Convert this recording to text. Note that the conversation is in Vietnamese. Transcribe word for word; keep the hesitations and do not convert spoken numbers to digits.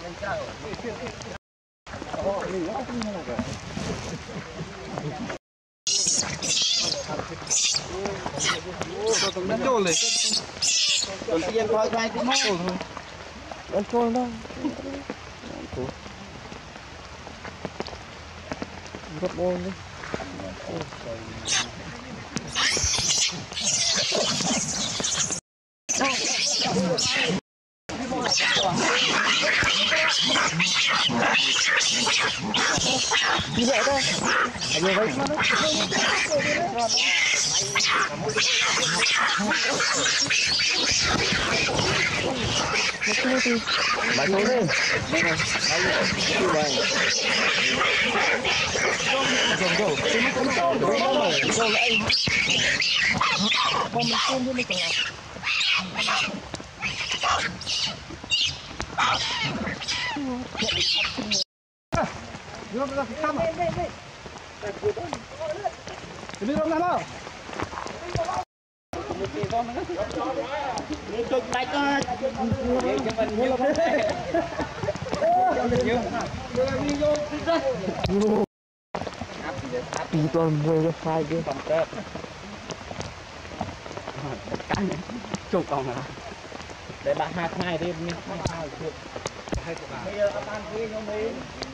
Nó trôi lên. Còn tiền coi cái cái mô thôi. Nó trôi đâu. Rất ôn đi. Như vậy thôi. Ở như vậy mà nó bài xuống đi. Đưa ra cam. Đi đâu nào? Đi chụp lại coi. Đi cho mình nhiều lắm đấy. Đi vô đi ra. Đi toàn mua cái file kia. Chụp còn à. Để bạn hai hai đi mình hai hai được. Bây giờ các bạn kia cho mình.